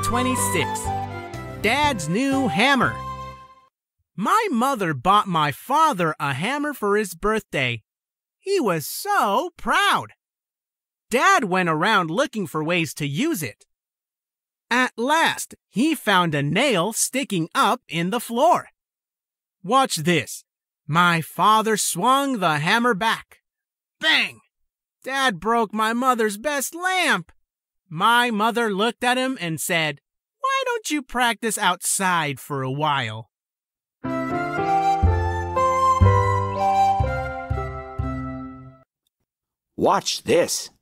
26. Dad's new hammer. My mother bought my father a hammer for his birthday. He was so proud. Dad went around looking for ways to use it. At last, he found a nail sticking up in the floor. Watch this. My father swung the hammer back. Bang! Dad broke my mother's best lamp. My mother looked at him and said, "Why don't you practice outside for a while?" Watch this.